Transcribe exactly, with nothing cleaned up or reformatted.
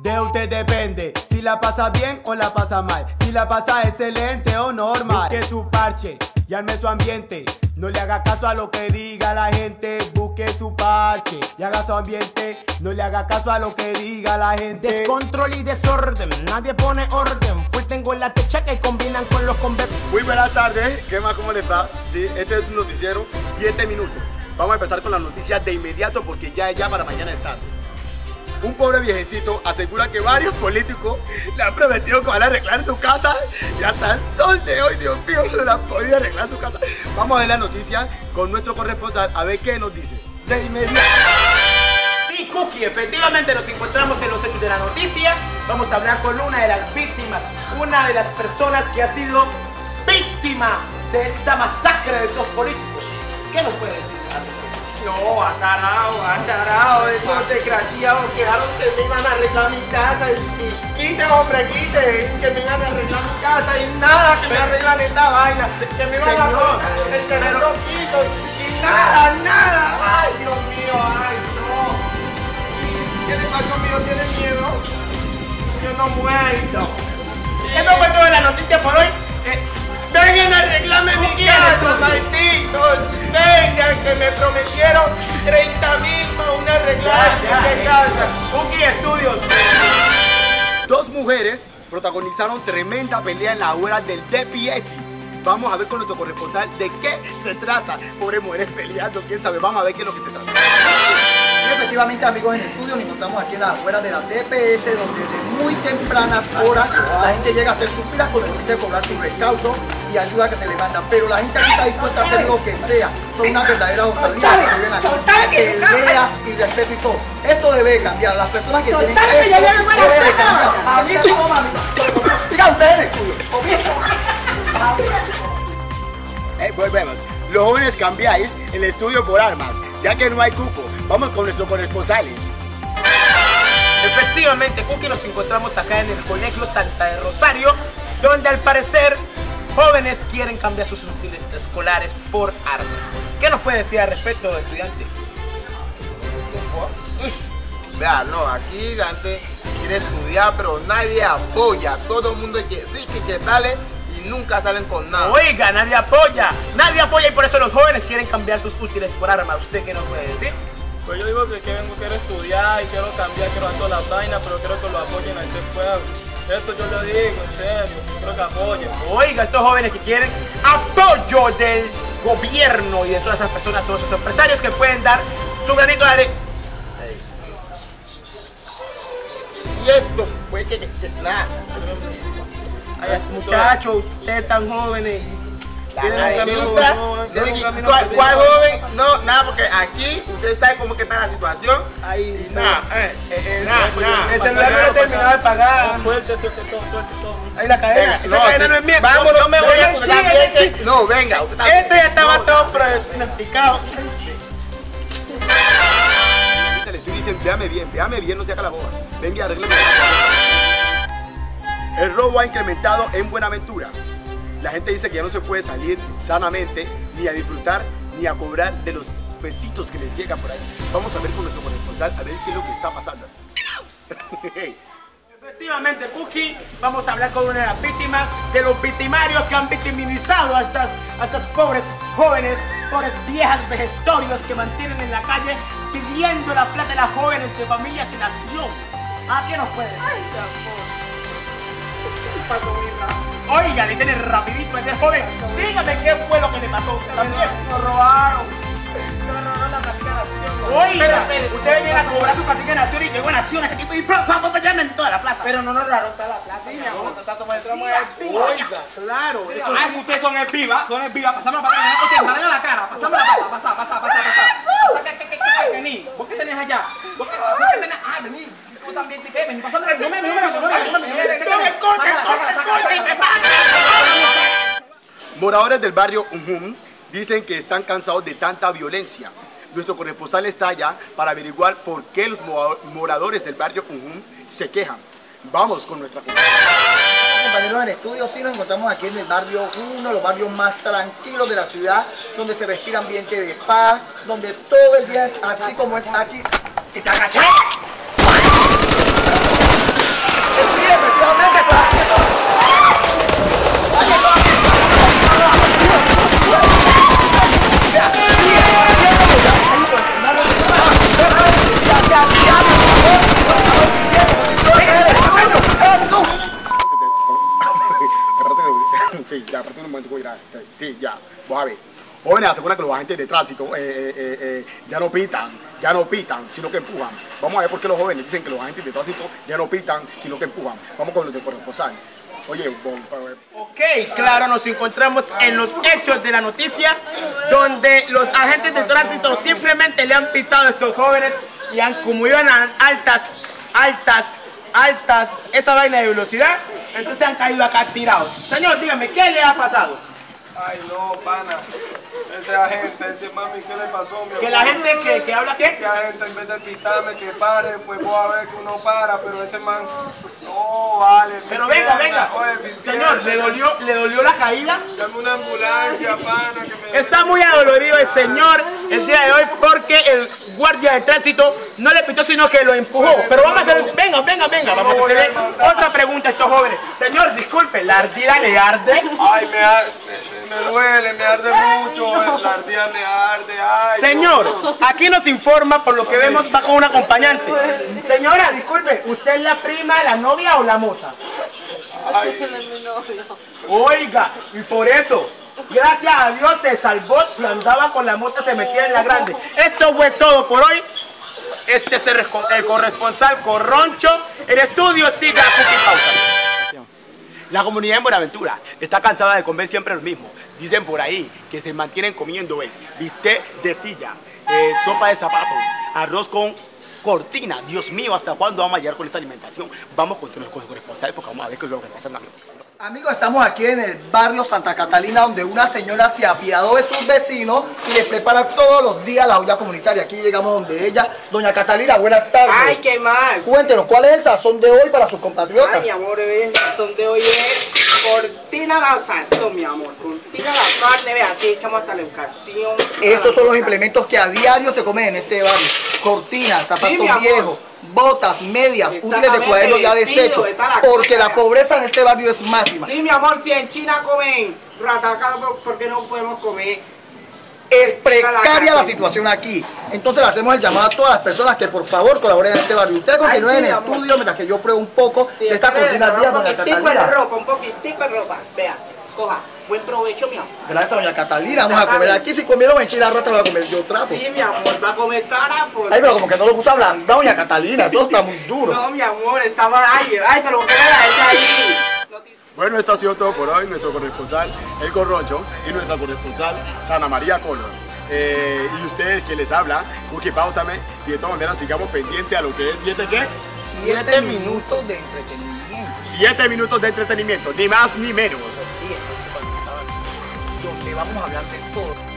De usted depende si la pasa bien o la pasa mal, si la pasa excelente o normal. Busque su parche y arme su ambiente. No le haga caso a lo que diga la gente. Busque su parche y haga su ambiente. No le haga caso a lo que diga la gente. Descontrol y desorden, nadie pone orden. Pues tengo en la techa que combinan con los convertidos. Muy buenas tardes, ¿qué más? ¿Cómo les va? Sí, este es un noticiero, siete minutos. Vamos a empezar con las noticias de inmediato porque ya es ya para mañana es tarde. Un pobre viejecito asegura que varios políticos le han prometido que van a arreglar su casa y hasta el sol de hoy, Dios mío, no le han podido arreglar su casa. Vamos a ver la noticia con nuestro corresponsal a ver qué nos dice. De inmediato. Sí, Cookie, efectivamente nos encontramos en los hechos de la noticia. Vamos a hablar con una de las víctimas, una de las personas que ha sido víctima de esta masacre de estos políticos. ¿Qué nos puede decir? No, azarado, azarado, esos desgraciados quedaron que me iban a arreglar mi casa y, y quite, hombre, quite, que me iban a arreglar mi casa y nada que me arreglan esta vaina, que me iban a poner el segundo piso y nada, nada, ay Dios mío, ay no. ¿Qué le pasa conmigo? ¿Tiene miedo? Yo no muero. Eso fue toda la noticia por hoy. Eh, vengan a arreglarme mi casa, malditos. Vengan, que me prometieron treinta mil para una arreglada de casa. Cookie Studios. Dos mujeres protagonizaron tremenda pelea en la hora del D P S. Vamos a ver con nuestro corresponsal de qué se trata. Pobres mujeres peleando, quién sabe. Vamos a ver qué es lo que se trata. Sí, efectivamente, amigos, en el estudio nos encontramos aquí en las afueras de la D P S, donde de muy tempranas horas la gente llega a hacer sus filas con el fin de cobrar sus recaudos y ayuda que se le mandan. Pero la gente aquí está dispuesta a hacer lo que sea. Son una verdadera osadía que viven aquí. Pelea y respeto y todo. Esto debe cambiar. Las personas que tienen esto deben de cambiar. A mí no, mami. Diga ustedes en el estudio. Eh, volvemos. Los jóvenes cambiáis el estudio por armas, ya que no hay cupo. Vamos con nuestros corresponsales. Efectivamente, Cookie, nos encontramos acá en el Colegio Santa de Rosario, donde al parecer jóvenes quieren cambiar sus útiles escolares por armas. ¿Qué nos puede decir al respecto, estudiante? Vea, no, aquí la gente quiere estudiar, pero nadie apoya. Todo el mundo que sí, que, que sale y nunca salen con nada. Oiga, nadie apoya, nadie apoya y por eso los jóvenes quieren cambiar sus útiles por armas. ¿Usted qué nos puede decir? Pues yo digo que, que vengo, quiero estudiar y quiero cambiar, quiero hacer todas las vainas, pero quiero que lo apoyen a este pueblo. Esto yo lo digo, en serio, quiero que apoyen. Oiga, estos jóvenes que quieren apoyo del gobierno y de todas esas personas, todos esos empresarios que pueden dar su granito de arena. Y esto, pues que, que, que nada. Ay, muchachos, ustedes tan jóvenes. La avenida, ¿cuál, ¿cuál joven? No, nada, porque aquí ustedes saben cómo que está la situación. Ahí, nada, eh, eh, nada, nada. el celular no lo he terminado de pagar. Fuerte, fuerte, todo, fuerte, todo. Ahí la cadena, esa no, cadena sí, no es mía. Vámonos, no me voy venga, a porque también que- No, venga. usted también. Este ya estaba todo pronosticado. Le estoy diciendo, véame bien, véame bien, no se haga la boba. Venga, arréglame. El robo ha incrementado en Buenaventura. La gente dice que ya no se puede salir sanamente, ni a disfrutar, ni a cobrar de los pesitos que les llegan por ahí. Vamos a ver con nuestro corresponsal a ver qué es lo que está pasando. Efectivamente, Cookie, vamos a hablar con una de las víctimas, de los victimarios que han victimizado a estas, a estas pobres jóvenes, pobres viejas vejestorios que mantienen en la calle pidiendo la plata de las jóvenes de familias sin acción. ¿A qué nos puede decir? Oiga, le tiene rapidito a ese joven. Dígame qué fue lo que le pasó a usted también. Nos robaron. Nos robaron la platica de nación. Oiga, usted viene a cobrar su platica de nación y llegó a nación a este tipo y ¡pum! llamen toda la plata. Pero no nos robaron toda la plata, mi amor. Nosotros entramos en Oiga, claro. Eso es como ustedes son el viva, son el viva. Pasamos la plata. Ok, embargan la cara. Pasamos la plata. Pasa, pasa, pasa, pasa. ¿Qué, qué, qué, qué? Vení. ¿Vos qué tenés allá? ¿Vos qué, vos qué tenés? Ah, vení. Tú también te quedes. Vení, pasame el número, número, número, número. Corte, corte, corte. Moradores del barrio Unjum dicen que están cansados de tanta violencia. Nuestro corresponsal está allá para averiguar por qué los moradores del barrio Unjum se quejan. Vamos con nuestra Compañeros en estudio, sí nos encontramos aquí en el barrio uno, los barrios más tranquilos de la ciudad, donde se respira ambiente de paz, donde todo el día es así como es aquí. ¡Y te agaché! solamente estoy haciendo. Sí, ya, espérate un momento, voy a ir a- sí, ya, vos a ver. Jóvenes aseguran que los agentes de tránsito eh, eh, eh, eh, ya no pitan, ya no pitan, sino que empujan. Vamos a ver por qué los jóvenes dicen que los agentes de tránsito ya no pitan, sino que empujan. Vamos con los de corresponsal. Oye, bon, pa- Ok, claro, nos encontramos en los hechos de la noticia, donde los agentes de tránsito simplemente le han pitado a estos jóvenes y han, como iban a altas, altas, altas, esa vaina de velocidad, entonces han caído acá tirados. Señor, dígame, ¿qué le ha pasado? Ay, no, pana. Ese agente, ese mami, ¿qué le pasó, mi amor? Que la gente que, que habla Ese qué? agente, en vez de pitarme que pare, pues voy a ver que uno para, pero ese man... No, vale. mi Pero venga, pierna, venga. oye, mi Señor, pierna. ¿le dolió, ¿le dolió la caída? Dame una ambulancia, pana, que me... Está muy adolorido el señor el día de hoy porque el guardia de tránsito no le pitó sino que lo empujó. Pero vamos a hacer, venga, venga, venga, vamos a hacer otra pregunta a estos jóvenes. Señor, disculpe, ¿la ardida le arde? Ay, me, ar- me, me duele, me arde mucho, la ardilla me arde, ay. Señor, no. aquí nos informa, por lo que vemos, va con un acompañante. Señora, disculpe, ¿usted es la prima, la novia o la moza? Oiga, y por eso, gracias a Dios se salvó, si andaba con la moto se metía en la grande. Esto fue todo por hoy. Este es el, resco- el corresponsal Corroncho. El estudio sigue a Cookie Pauta. La comunidad en Buenaventura está cansada de comer siempre lo mismo. Dicen por ahí que se mantienen comiendo es bistec de silla, eh, sopa de zapato, arroz con cortina. Dios mío, ¿hasta cuándo vamos a llegar con esta alimentación? Vamos con nuestro corresponsal porque vamos a ver qué es lo que pasa. Amigos, estamos aquí en el barrio Santa Catalina, donde una señora se apiadó de sus vecinos y les prepara todos los días la olla comunitaria. Aquí llegamos donde ella. Doña Catalina, buenas tardes. Ay, ¿qué más? Cuéntenos, ¿cuál es el sazón de hoy para sus compatriotas? Ay, mi amor, el sazón de hoy es cortina la sazón, mi amor. Cortina la carne, vea, aquí echamos hasta la educación. Estos son los implementos que a diario se comen en este barrio. Cortinas, zapatos Sí, mi amor. viejos, botas, medias, útiles de Exactamente, cuadernos ya vestido, deshechos. está la Porque cosa. la pobreza en este barrio es máxima. Sí, mi amor, si en China comen rataca, ¿por qué no podemos comer? Es precaria la situación aquí. Entonces le hacemos el llamado a todas las personas que por favor colaboren en este barrio. Ustedes continúen Ay, en sí, el amor. estudio mientras que yo pruebo un poco Sí, de esta espere, cortina un vía, doña poquitico de Catalina. ropa, un poquitico de ropa, vea, coja. Buen provecho, mi amor. Gracias, doña Catalina. Vamos a comer aquí. Si comieron enchiladas rotas, voy a comer yo trapo. Sí, mi amor, va a comer cara por... Ay, pero como que no le gusta blanda, doña Catalina. Todo está muy duro. No, mi amor, estaba... Ay, ay, pero ¿qué le la echa ahí? No te- Bueno, esto ha sido todo por hoy. Nuestro corresponsal, el Corroncho, y nuestra corresponsal, Sana María Color. Eh, y ustedes que les habla, Cookie Pautame, y de todas maneras sigamos pendientes a lo que es siete qué? Siete minutos de entretenimiento. Siete minutos de entretenimiento, ni más ni menos. Donde vamos a hablar de todo.